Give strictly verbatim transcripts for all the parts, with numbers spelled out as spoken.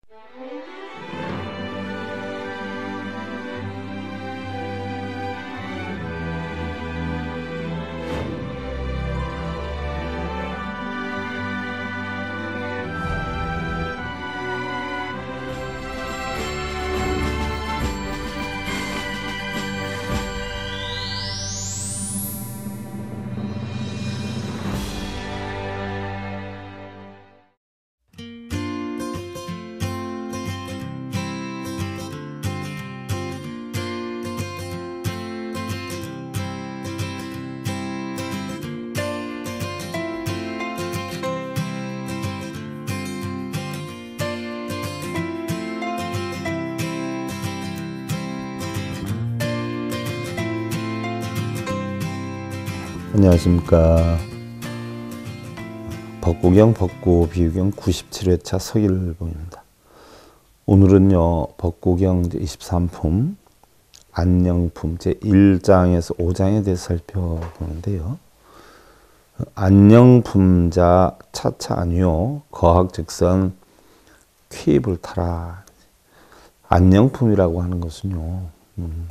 안녕하십니까. 법구경 법구비유경 구십칠 회차 서길봉입니다. 오늘은요 법구경 이십삼 품 안녕품 제일 장에서 오 장에 대해서 살펴보는데요. 안녕품자 차차 아니요 거학즉선 쾌입을 타라. 안녕품이라고 하는 것은요 음,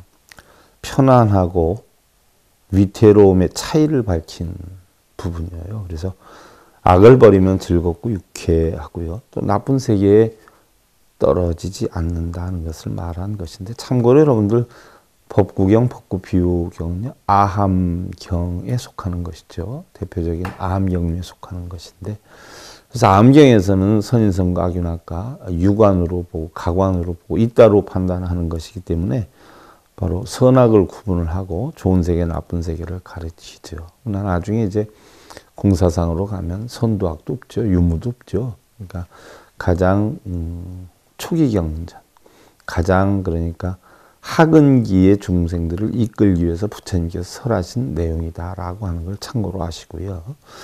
편안하고 위태로움의 차이를 밝힌 부분이에요. 그래서 악을 버리면 즐겁고 유쾌하고요. 또 나쁜 세계에 떨어지지 않는다는 것을 말한 것인데, 참고로 여러분들 법구경, 법구비유경은요 아함경에 속하는 것이죠. 대표적인 아함경에 속하는 것인데, 그래서 아함경에서는 선인성과 악윤학과 유관으로 보고 가관으로 보고 이따로 판단하는 것이기 때문에 바로 선악을 구분을 하고 좋은 세계, 나쁜 세계를 가르치죠. 그러나 나중에 이제 공사상으로 가면 선도학도 없죠. 유무도 없죠. 그러니까 가장 음, 초기 경전, 가장 그러니까 학은기의 중생들을 이끌기 위해서 부처님께서 설하신 내용이다라고 하는 걸 참고로 하시고요.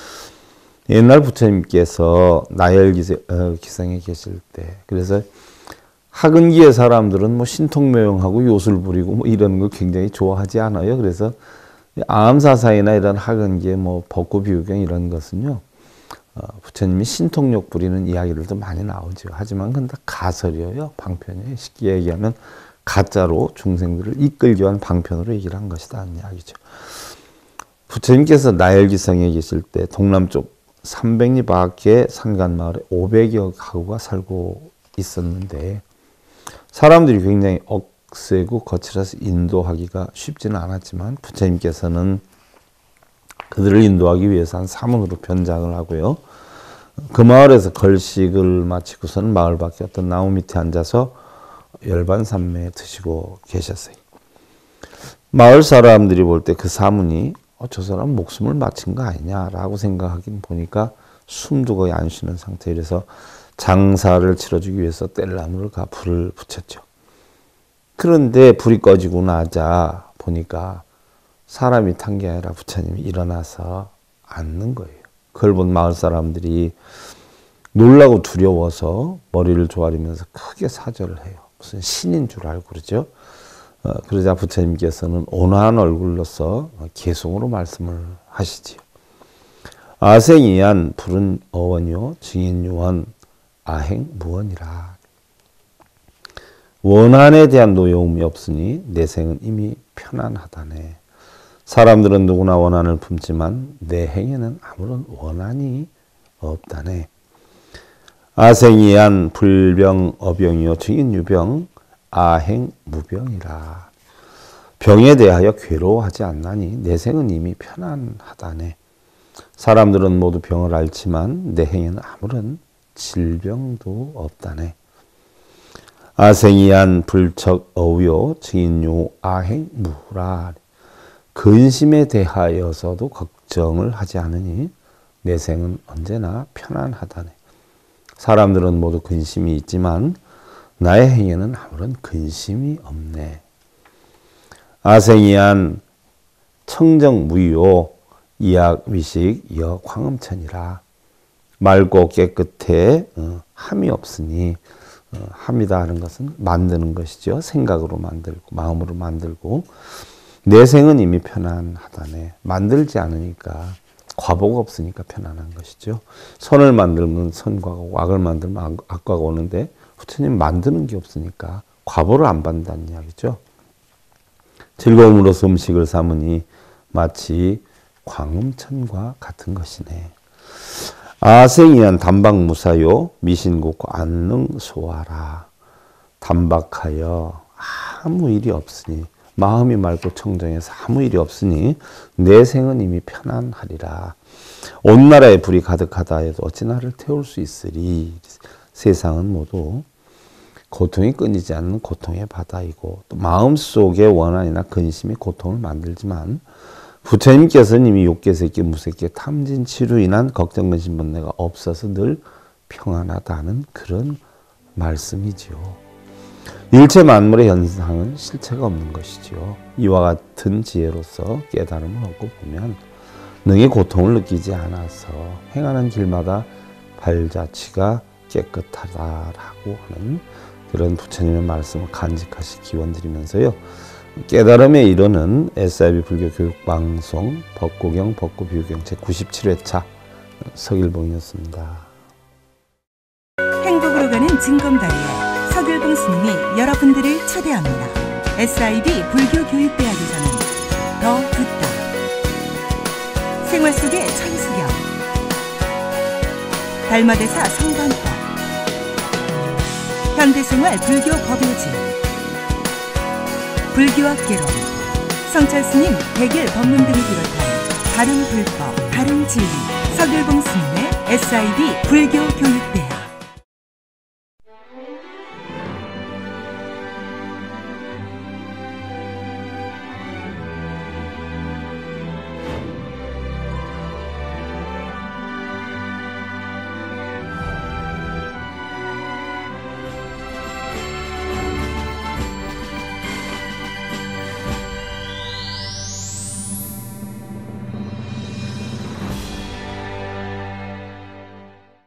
옛날 부처님께서 나열기상에 계실 때, 그래서 학은기의 사람들은 뭐 신통묘용하고 요술 부리고 뭐 이런 걸 굉장히 좋아하지 않아요. 그래서 아함사사이나 이런 학은기의 뭐 법구비유경 이런 것은요, 어, 부처님이 신통력 부리는 이야기들도 많이 나오죠. 하지만 그건 다 가설이에요. 방편이에요. 쉽게 얘기하면 가짜로 중생들을 이끌기 위한 방편으로 얘기를 한 것이다 하는 이야기죠. 부처님께서 나열기성에 계실 때 동남쪽 삼백 리 밖에 산간마을에 오백여 가구가 살고 있었는데, 사람들이 굉장히 억세고 거칠어서 인도하기가 쉽지는 않았지만 부처님께서는 그들을 인도하기 위해서 한 사문으로 변장을 하고요. 그 마을에서 걸식을 마치고서는 마을 밖에 어떤 나무 밑에 앉아서 열반삼매 드시고 계셨어요. 마을 사람들이 볼 때 그 사문이 어, 저 사람 목숨을 마친 거 아니냐라고 생각하긴 보니까 숨도 거의 안 쉬는 상태. 그래서 장사를 치러주기 위해서 뗄나무를 가 불을 붙였죠. 그런데 불이 꺼지고 나자 보니까 사람이 탄 게 아니라 부처님이 일어나서 앉는 거예요. 그걸 본 마을 사람들이 놀라고 두려워서 머리를 조아리면서 크게 사절을 해요. 무슨 신인 줄 알고 그러죠. 어, 그러자 부처님께서는 온화한 얼굴로서 개송으로 말씀을 하시지요. 아생이한 불은 어원요 증인유원 아행 무원이라. 원한에 대한 노여움이 없으니 내 생은 이미 편안하다네. 사람들은 누구나 원한을 품지만 내 행에는 아무런 원한이 없다네. 아생이한 불병 어병이요 증인유병 아행 무병이라. 병에 대하여 괴로워하지 않나니 내 생은 이미 편안하다네. 사람들은 모두 병을 앓지만 내 행에는 아무런 질병도 없다네. 아생이한 불척 어우요 증인요 아행 무라. 근심에 대하여서도 걱정을 하지 않으니 내 생은 언제나 편안하다네. 사람들은 모두 근심이 있지만 나의 행에는 아무런 근심이 없네. 아생이한 청정무요 이악위식 여 광음천이라. 맑고 깨끗해 어, 함이 없으니, 어, 함이다 하는 것은 만드는 것이죠. 생각으로 만들고 마음으로 만들고. 내 생은 이미 편안하다네. 만들지 않으니까, 과보가 없으니까 편안한 것이죠. 선을 만들면 선과가 오고 악을 만들면 악과가 오는데 부처님 만드는 게 없으니까 과보를 안 받는다는 이야기죠. 즐거움으로서 음식을 삼으니 마치 광음천과 같은 것이네. 아생이한 단박무사요 미신곡고 안능소화라. 단박하여 아무 일이 없으니 마음이 맑고 청정해서 아무 일이 없으니 내 생은 이미 편안하리라. 온 나라에 불이 가득하다 해도 어찌 나를 태울 수 있으리. 세상은 모두 고통이 끊이지 않는 고통의 바다이고 또 마음속의 원한이나 근심이 고통을 만들지만 부처님께서는 이미 욕계세계 무색계 탐진치로 인한 걱정 근심 번뇌가 없어서 늘 평안하다는 그런 말씀이지요. 일체 만물의 현상은 실체가 없는 것이지요. 이와 같은 지혜로서 깨달음을 얻고 보면 능히 고통을 느끼지 않아서 행하는 길마다 발자취가 깨끗하다라고 하는 그런 부처님의 말씀을 간직하시 기원드리면서요. 깨달음에 이르는 에스아이비 불교 교육방송 법고경 법고비유경 제구십칠 회차 서길봉이었습니다. 행복으로 가는 징검다리에 서길봉 스님이 여러분들을 초대합니다. 에스아이비 불교교육대학에서는 더 듣다, 생활 속의 천수경, 달마대사 성관법, 현대생활 불교 법요지, 불교학 개론, 성철스님 백일 법문 등을 비롯한 다른 불법, 다른 진리, 서길봉 스님의 에스아이비 불교교육대학.